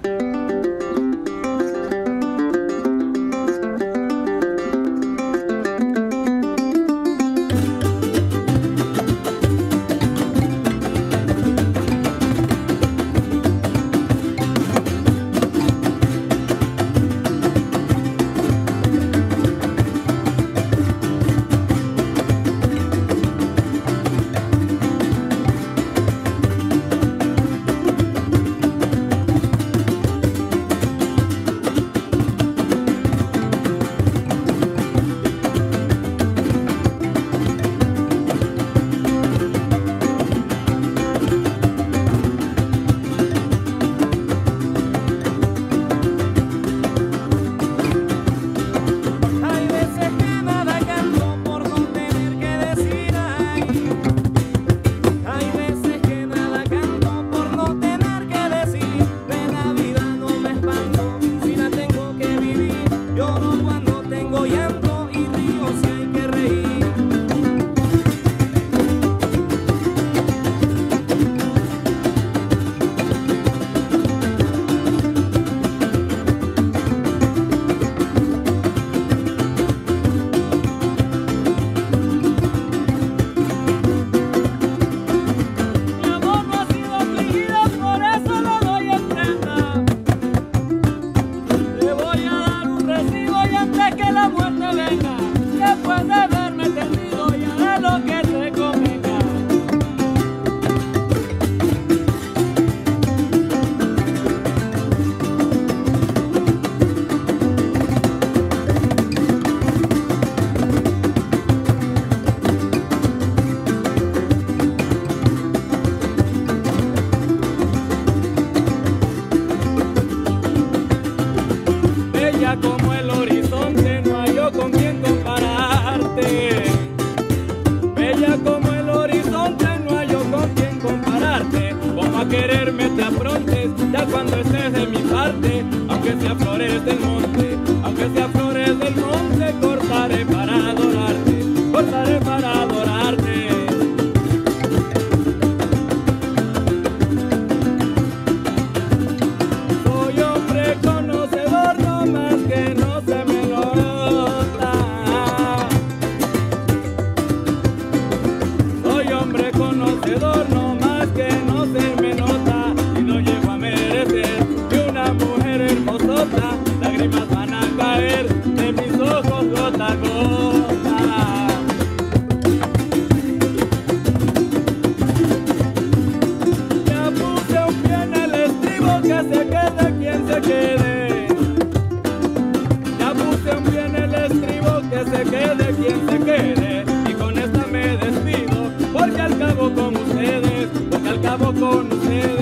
Como el horizonte, no hay yo con quien compararte. Bella como el horizonte, no hay yo con quien compararte. Como a quererme te aprontes, ya cuando estés de mi parte. Aunque sea flores del monte, aunque sea flores del monte, cortaré para adorarte, cortaré para adorarte. Soy hombre conocedor, no más que no se me nota. Soy hombre conocedor, no más que no se me nota. Y no llego a merecer que una mujer hermosota, lágrimas van a caer de mis ojos gota a gota. Ya puse un pie en el estribo, que se quede quien se quede. Ya puse un pie en el estribo, que se quede quien se quede. Y con esta me despido, porque al cabo con ustedes, porque al cabo con ustedes.